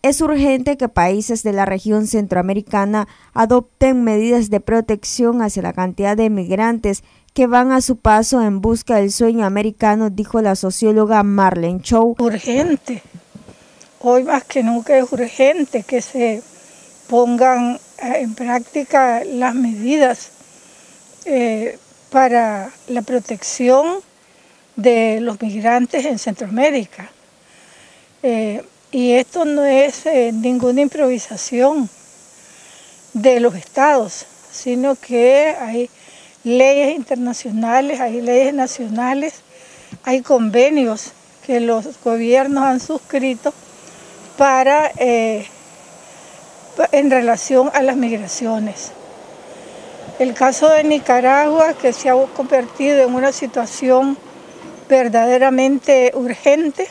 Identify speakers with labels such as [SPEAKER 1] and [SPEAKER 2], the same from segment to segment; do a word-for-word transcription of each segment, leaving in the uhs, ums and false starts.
[SPEAKER 1] Es urgente que países de la región centroamericana adopten medidas de protección hacia la cantidad de migrantes que van a su paso en busca del sueño americano, dijo la socióloga Marlene Chow.
[SPEAKER 2] Urgente, hoy más que nunca es urgente que se pongan en práctica las medidas eh, para la protección de los migrantes en Centroamérica. Eh, y esto no es eh, ninguna improvisación de los estados, sino que hay leyes internacionales, hay leyes nacionales, hay convenios que los gobiernos han suscrito para eh, en relación a las migraciones. El caso de Nicaragua, que se ha convertido en una situación verdaderamente urgente,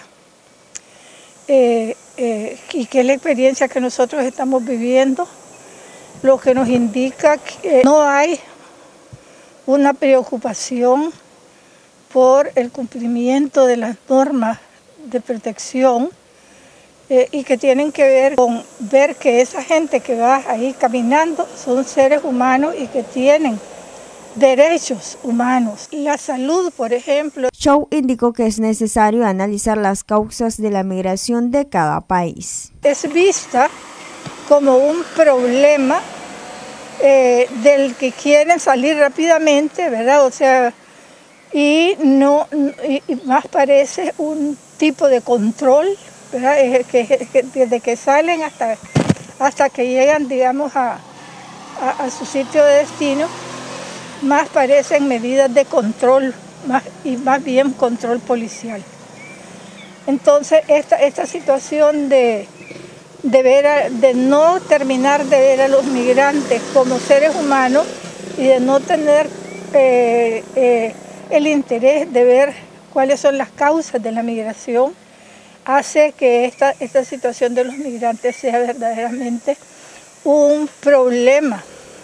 [SPEAKER 2] eh, eh, y que es la experiencia que nosotros estamos viviendo, lo que nos indica que no hay una preocupación por el cumplimiento de las normas de protección eh, y que tienen que ver con ver que esa gente que va ahí caminando son seres humanos y que tienen derechos humanos. La salud, por ejemplo.
[SPEAKER 1] Chow indicó que es necesario analizar las causas de la migración de cada país.
[SPEAKER 2] Es vista como un problema eh, del que quieren salir rápidamente, ¿verdad? O sea, y no y, y más parece un tipo de control, ¿verdad? Es que, que desde que salen hasta, hasta que llegan, digamos, a, a, a su sitio de destino, más parecen medidas de control más, y más bien control policial. Entonces, esta, esta situación de, de, ver a, de no terminar de ver a los migrantes como seres humanos y de no tener eh, eh, el interés de ver cuáles son las causas de la migración, hace que esta, esta situación de los migrantes sea verdaderamente un problema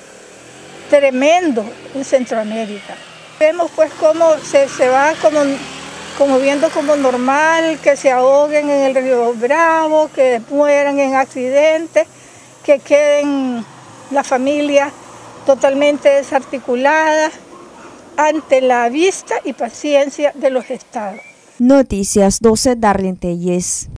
[SPEAKER 2] tremendo en Centroamérica. Vemos pues cómo se, se va como, como viendo como normal, que se ahoguen en el río Bravo, que mueran en accidentes, que queden las familias totalmente desarticuladas ante la vista y paciencia de los estados.
[SPEAKER 1] Noticias doce, Darlene Telles.